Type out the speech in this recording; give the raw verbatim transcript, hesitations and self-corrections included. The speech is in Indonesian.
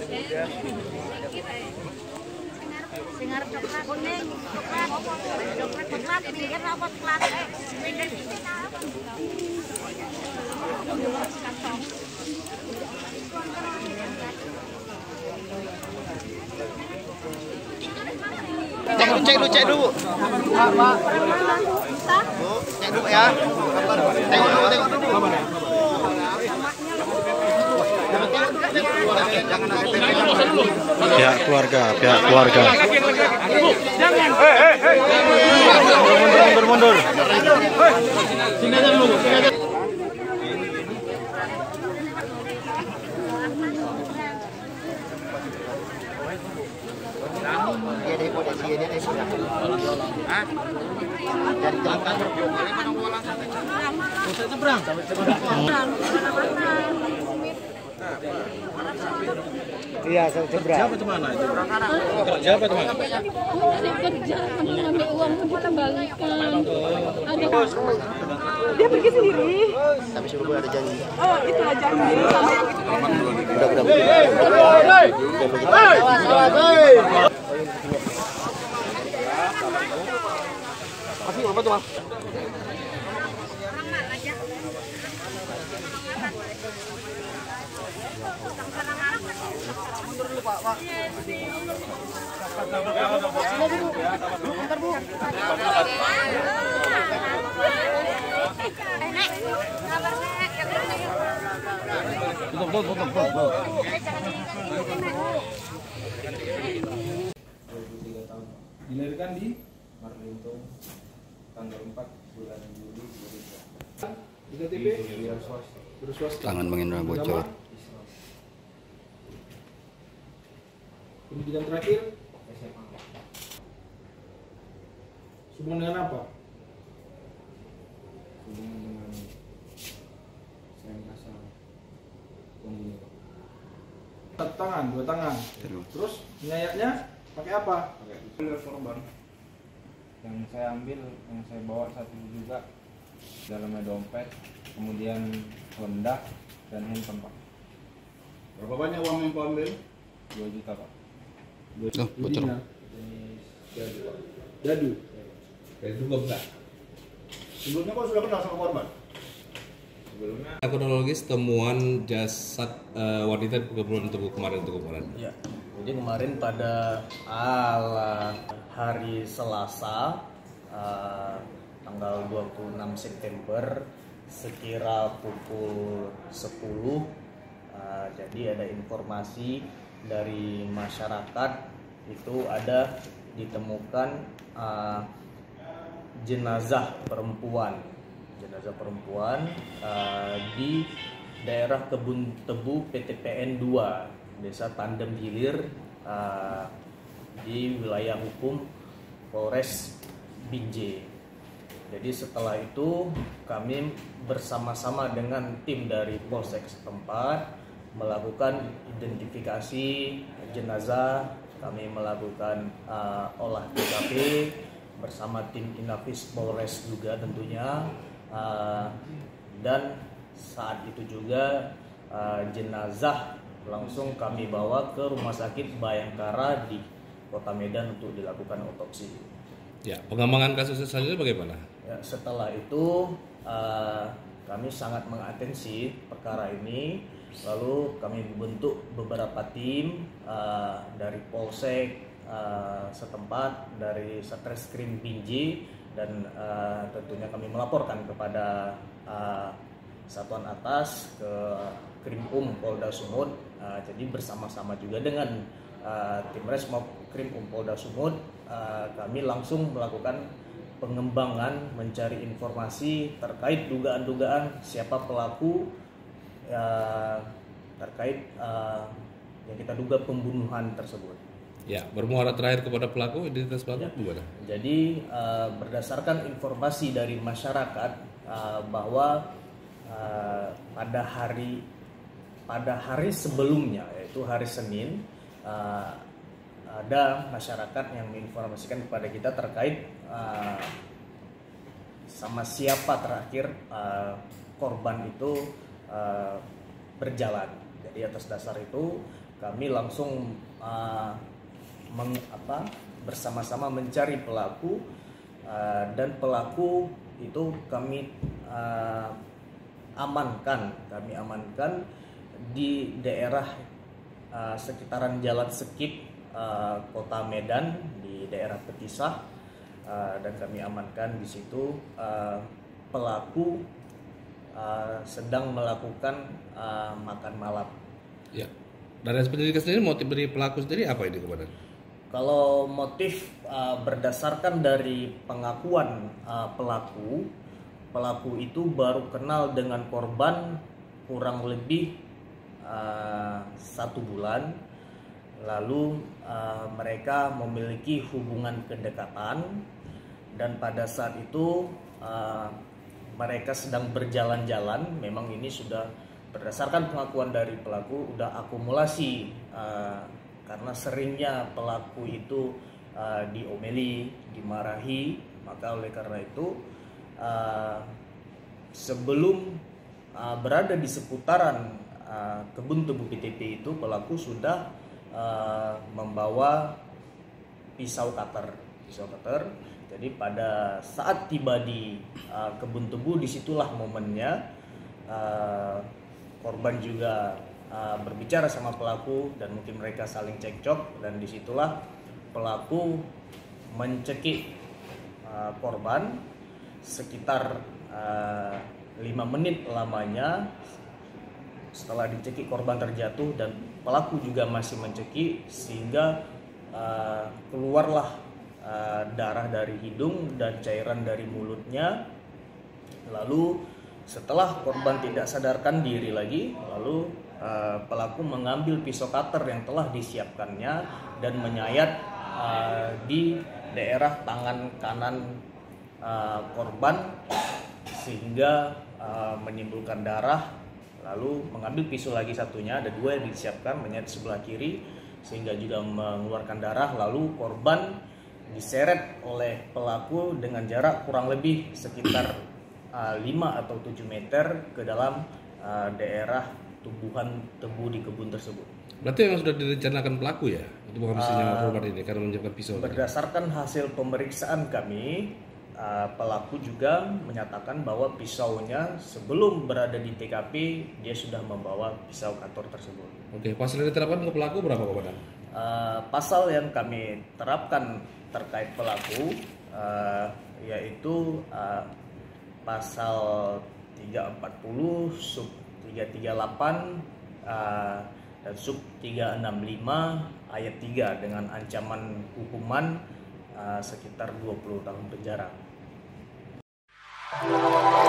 Singar coklat kuning, coklat, coklat coklat, pinggir apa coklat? Pinggir pinggir apa? Cek dulu, cek dulu, cek dulu. Pak, Bu, cek dulu ya. Tengok dulu, tengok dulu. Pihak keluarga, pihak keluarga. Jangan. Hei, hei, hei. Mundur, mundur, mundur. Sini aja dulu, sini aja. Dia dari polisi, dia dari sudah. Hah? Dari belakang. Bisa seberang. Iya, seberang. Siapa itu mana? Kerja apa teman? Dia kerja, mengambil uang untuk kembalikan. Ada dia pergi sendiri. Tapi sebelumnya ada janji. Oh, itulah janji sama. Udah, udah, udah. Masih apa tuh, Mas? Mundur dulu, Pak, Pak. Bentar, Bu. Nek, kabar Nek. Tutup, tutup, tutup, tutup. Dilahirkan di Marlintung tanggal empat bulan Juli dua ribu dua puluh. Di K T P berswasta. Tangan Bang Indra bocor. Pendidikan terakhir S M A. Hubungan dengan apa? Hubungan dengan sayang kasar, pembunuh. Satu tangan, dua tangan. Terus menyayatnya pakai apa? Pakai korban. Yang saya ambil, yang saya bawa satu juga dalamnya dompet, kemudian Honda dan handphone, Pak. Berapa banyak uang yang kau ambil? dua juta, Pak. Oh, bocor. Jadu, Pak. Jadu. Itu enggak. Sebelumnya kau sudah kenal sama korban? Sebelumnya kronologis temuan jasad uh, wanita di Kepulauan Tugu kemarin itu kemarin. Ya, jadi kemarin pada ala hari Selasa uh, tanggal dua puluh enam September sekira pukul sepuluh uh, jadi ada informasi dari masyarakat itu ada ditemukan uh, jenazah perempuan jenazah perempuan uh, di daerah Kebun Tebu P T P N dua Desa Tandem Hilir uh, di wilayah hukum Polres Binjai. Jadi setelah itu kami bersama-sama dengan tim dari Polsek setempat melakukan identifikasi jenazah, kami melakukan uh, olah T K P bersama tim Inafis Polres juga tentunya, uh, dan saat itu juga uh, jenazah langsung kami bawa ke Rumah Sakit Bayangkara di Kota Medan untuk dilakukan otopsi. Ya, pengembangan kasus selanjutnya bagaimana? Ya, setelah itu uh, kami sangat mengatensi perkara ini, lalu kami bentuk beberapa tim uh, dari Polsek uh, setempat, dari Satreskrim Binjai, dan uh, tentunya kami melaporkan kepada uh, Satuan Atas ke Krimum Polda Sumut. Uh, jadi bersama-sama juga dengan uh, tim Resmob Krimum Polda Sumut, uh, kami langsung melakukan pengembangan, mencari informasi terkait dugaan-dugaan siapa pelaku uh, terkait uh, yang kita duga pembunuhan tersebut. Ya, bermuara terakhir kepada pelaku, identitas pelaku gimana? Jadi uh, berdasarkan informasi dari masyarakat uh, bahwa uh, pada hari pada hari sebelumnya, yaitu hari Senin, uh, ada masyarakat yang menginformasikan kepada kita terkait uh, sama siapa terakhir uh, korban itu uh, berjalan. Jadi atas dasar itu kami langsung uh, meng, apa, bersama-sama mencari pelaku, uh, dan pelaku itu kami uh, amankan, kami amankan di daerah uh, sekitaran Jalan Sekip, uh, Kota Medan, di daerah Petisah, uh, dan kami amankan di situ uh, pelaku uh, sedang melakukan uh, makan malam. Ya. Dari penyelidikan sendiri, motif dari pelaku sendiri apa ini Komandan? Kalau motif uh, berdasarkan dari pengakuan uh, pelaku, pelaku itu baru kenal dengan korban kurang lebih uh, satu bulan, lalu uh, mereka memiliki hubungan kedekatan, dan pada saat itu uh, mereka sedang berjalan-jalan. Memang ini sudah berdasarkan pengakuan dari pelaku, udah akumulasi uh, karena seringnya pelaku itu uh, diomeli, dimarahi, maka oleh karena itu uh, sebelum uh, berada di seputaran uh, kebun tebu P T P itu, pelaku sudah uh, membawa pisau cutter, pisau cutter. Jadi pada saat tiba di uh, kebun tebu, disitulah momennya uh, korban juga Uh, berbicara sama pelaku, dan mungkin mereka saling cekcok, dan disitulah pelaku mencekik uh, korban sekitar uh, lima menit lamanya. Setelah dicekik, korban terjatuh dan pelaku juga masih mencekik, sehingga uh, keluarlah uh, darah dari hidung dan cairan dari mulutnya. Lalu setelah korban tidak sadarkan diri lagi, lalu Uh, pelaku mengambil pisau cutter yang telah disiapkannya dan menyayat uh, di daerah tangan kanan uh, korban, sehingga uh, menimbulkan darah. Lalu mengambil pisau lagi satunya, ada dua yang disiapkan, menyayat sebelah kiri sehingga juga mengeluarkan darah. Lalu korban diseret oleh pelaku dengan jarak kurang lebih sekitar uh, lima atau tujuh meter ke dalam uh, daerah tumbuhan tebu di kebun tersebut. Berarti memang sudah direncanakan pelaku ya untuk menghabisnya uh, korban ini karena menyiapkan pisau. Berdasarkan hasil pemeriksaan kami, uh, pelaku juga menyatakan bahwa pisaunya sebelum berada di T K P dia sudah membawa pisau cutter tersebut. Oke, pasal yang diterapkan ke pelaku berapa Komandan? Uh, pasal yang kami terapkan terkait pelaku uh, yaitu uh, pasal tiga empat puluh sub tiga tiga delapan uh, dan sub tiga enam lima ayat tiga dengan ancaman hukuman uh, sekitar dua puluh tahun penjara.